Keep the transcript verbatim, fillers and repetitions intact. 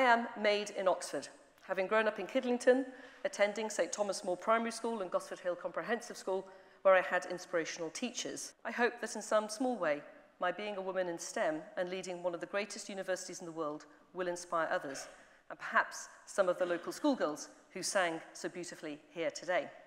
am made in Oxford, having grown up in Kidlington, attending St Thomas More Primary School and Gosford Hill Comprehensive School, where I had inspirational teachers. I hope that in some small way, my being a woman in STEM and leading one of the greatest universities in the world will inspire others, and perhaps some of the local schoolgirls who sang so beautifully here today.